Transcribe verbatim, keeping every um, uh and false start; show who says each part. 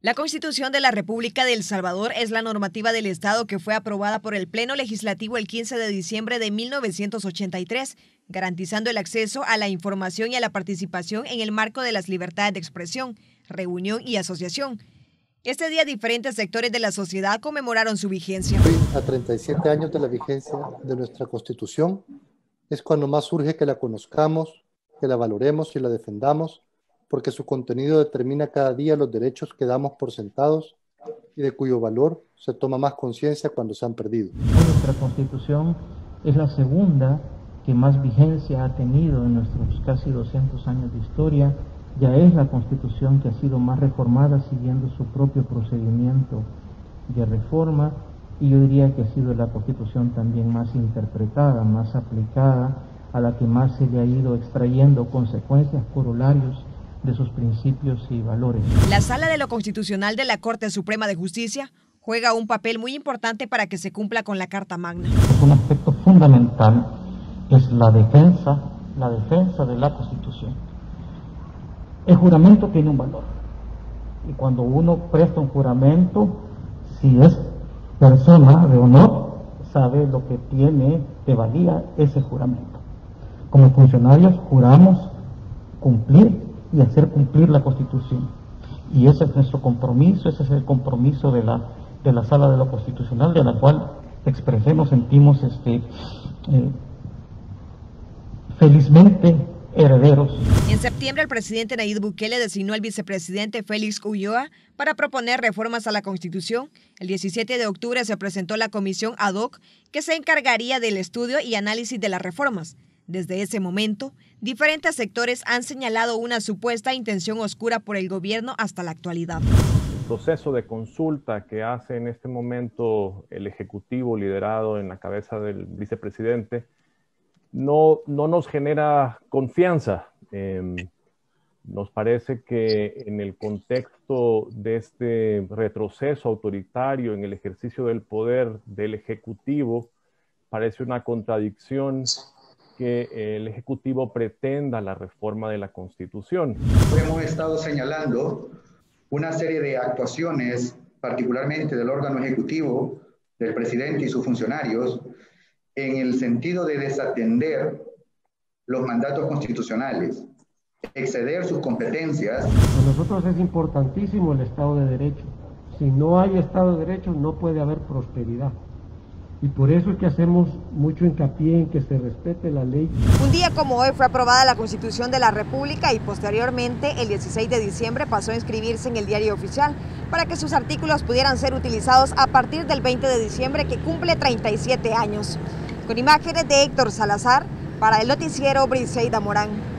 Speaker 1: La Constitución de la República de El Salvador es la normativa del Estado que fue aprobada por el Pleno Legislativo el quince de diciembre de mil novecientos ochenta y tres, garantizando el acceso a la información y a la participación en el marco de las libertades de expresión, reunión y asociación. Este día diferentes sectores de la sociedad conmemoraron su vigencia.
Speaker 2: Hoy, a treinta y siete años de la vigencia de nuestra Constitución, es cuando más urge que la conozcamos, que la valoremos y la defendamos, porque su contenido determina cada día los derechos que damos por sentados y de cuyo valor se toma más conciencia cuando se han perdido.
Speaker 3: Nuestra Constitución es la segunda que más vigencia ha tenido en nuestros casi doscientos años de historia. Ya es la Constitución que ha sido más reformada siguiendo su propio procedimiento de reforma, y yo diría que ha sido la Constitución también más interpretada, más aplicada, a la que más se le ha ido extrayendo consecuencias, corolarios de sus principios y valores.
Speaker 1: La Sala de lo Constitucional de la Corte Suprema de Justicia juega un papel muy importante para que se cumpla con la Carta Magna.
Speaker 3: Un aspecto fundamental es la defensa, la defensa de la Constitución. El juramento tiene un valor, y cuando uno presta un juramento, si es persona de honor, sabe lo que tiene de valía ese juramento. Como funcionarios juramos cumplir y hacer cumplir la Constitución, y ese es nuestro compromiso, ese es el compromiso de la, de la Sala de lo Constitucional, de la cual expresemos, sentimos este, eh, felizmente herederos.
Speaker 1: En septiembre, el presidente Nayib Bukele designó al vicepresidente Félix Ulloa para proponer reformas a la Constitución. El diecisiete de octubre se presentó la comisión ad hoc que se encargaría del estudio y análisis de las reformas. Desde ese momento, diferentes sectores han señalado una supuesta intención oscura por el gobierno hasta la actualidad.
Speaker 4: El proceso de consulta que hace en este momento el Ejecutivo liderado en la cabeza del vicepresidente no, no nos genera confianza. Eh, nos parece que en el contexto de este retroceso autoritario en el ejercicio del poder del Ejecutivo, parece una contradicción que el Ejecutivo pretenda la reforma de la Constitución.
Speaker 5: Hemos estado señalando una serie de actuaciones, particularmente del órgano ejecutivo, del presidente y sus funcionarios, en el sentido de desatender los mandatos constitucionales, exceder sus competencias.
Speaker 6: Para nosotros es importantísimo el Estado de Derecho. Si no hay Estado de Derecho, no puede haber prosperidad. Y por eso es que hacemos mucho hincapié en que se respete la ley.
Speaker 1: Un día como hoy fue aprobada la Constitución de la República y posteriormente, el dieciséis de diciembre, pasó a inscribirse en el Diario Oficial para que sus artículos pudieran ser utilizados a partir del veinte de diciembre, que cumple treinta y siete años. Con imágenes de Héctor Salazar, para el noticiero Briseida Morán.